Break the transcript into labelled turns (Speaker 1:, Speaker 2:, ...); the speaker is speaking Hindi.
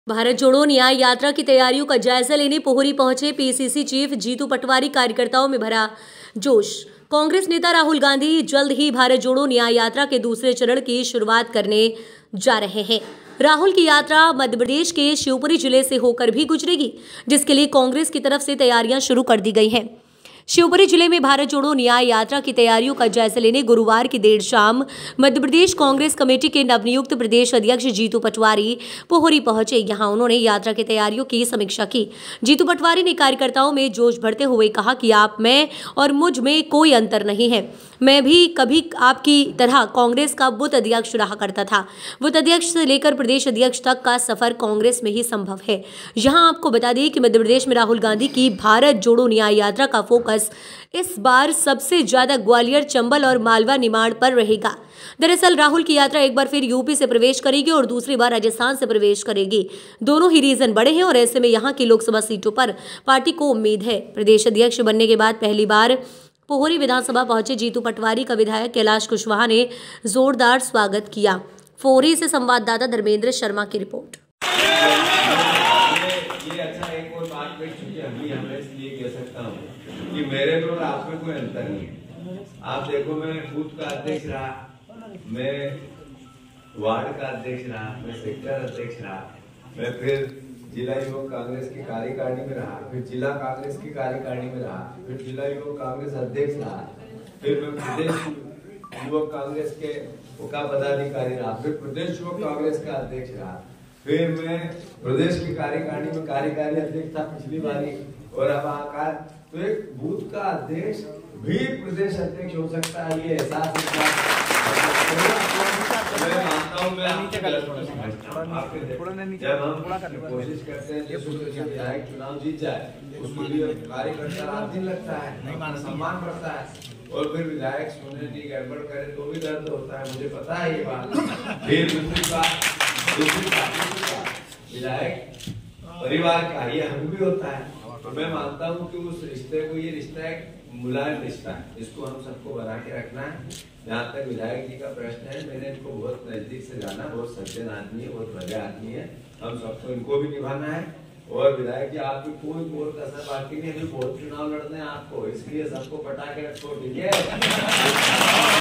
Speaker 1: भारत जोड़ो न्याय यात्रा की तैयारियों का जायजा लेने पोहरी पहुंचे पीसीसी चीफ जीतू पटवारी। कार्यकर्ताओं में भरा जोश। कांग्रेस नेता राहुल गांधी जल्द ही भारत जोड़ो न्याय यात्रा के दूसरे चरण की शुरुआत करने जा रहे हैं। राहुल की यात्रा मध्य प्रदेश के शिवपुरी जिले से होकर भी गुजरेगी, जिसके लिए कांग्रेस की तरफ से तैयारियां शुरू कर दी गई हैं। शिवपुरी जिले में भारत जोड़ो न्याय यात्रा की तैयारियों का जायजा लेने गुरुवार की देर शाम मध्य प्रदेश कांग्रेस कमेटी के नवनियुक्त प्रदेश अध्यक्ष जीतू पटवारी पोहरी पहुंचे। यहां उन्होंने यात्रा की तैयारियों की समीक्षा की। जीतू पटवारी ने कार्यकर्ताओं में जोश भरते हुए कहा कि आप में और मुझ में कोई अंतर नहीं है। मैं भी कभी आपकी तरह कांग्रेस का बूथ अध्यक्ष रहा करता था। बूथ अध्यक्ष से लेकर प्रदेश अध्यक्ष तक का सफर कांग्रेस में ही संभव है। यहां आपको बता दें कि मध्य प्रदेश में राहुल गांधी की भारत जोड़ो न्याय यात्रा का फोकस इस बार सबसे ज्यादा ग्वालियर, चंबल और मालवा निमाड़ पर रहेगा। दरअसल राहुल की यात्रा एक बार फिर यूपी से प्रवेश करेगी और दूसरी बार राजस्थान से प्रवेश करेगी। दोनों ही रीजन बड़े हैं और ऐसे में यहां की लोकसभा सीटों पर पार्टी को उम्मीद है। प्रदेश अध्यक्ष बनने के बाद पहली बार पोहरी विधानसभा पहुंचे जीतू पटवारी का विधायक कैलाश कुशवाहा ने जोरदार स्वागत किया। पोहरी से संवाददाता धर्मेंद्र शर्मा की रिपोर्ट।
Speaker 2: कि मेरे में और आप में कोई अंतर नहीं है। आप देखो, मैं बूथ का अध्यक्ष रहा, मैं वार्ड का अध्यक्ष रहा, मैं सेक्टर अध्यक्ष रहा, मैं फिर जिला युवक कांग्रेस की कार्यकारिणी में रहा, फिर जिला कांग्रेस की कार्यकारिणी में रहा, फिर जिला युवक कांग्रेस अध्यक्ष रहा, फिर मैं प्रदेश युवक कांग्रेस के उका पदाधिकारी रहा, फिर प्रदेश युवक कांग्रेस का अध्यक्ष रहा, फिर मैं प्रदेश की कार्यकारिणी में कार्यकारी अध्यक्ष था पिछली बारी, और अब आकार तो एक बूथ का अध्यक्ष भी प्रदेश अध्यक्ष हो सकता है। ये एहसास मैं मानता हूँ। जब हम कोशिश करते हैं विधायक चुनाव जीत जाए, उसके लिए कार्यकर्ता रात दिन लगता है, सम्मान बढ़ता है, और फिर विधायक सोने की गड़बड़ करे तो भी दर्द होता है, मुझे पता है ये बात। फिर दूसरी बात विधायक परिवार का ये हम भी होता है। तो मैं मानता हूँ कि उस रिश्ते को, ये रिश्ता एक मुलायम रिश्ता है, इसको हम सबको बना के रखना है। जहाँ तक विधायक जी का प्रश्न है, मैंने इनको बहुत नजदीक से जाना, बहुत सज्जन आदमी है, बहुत बढ़िया आदमी है, हम सबको इनको भी निभाना है। और विधायक जी आपकी कोई और कसर बाकी नहीं है, अभी बहुत चुनाव लड़ने हैं आपको, इसलिए सबको पटा के रखो, ठीक है।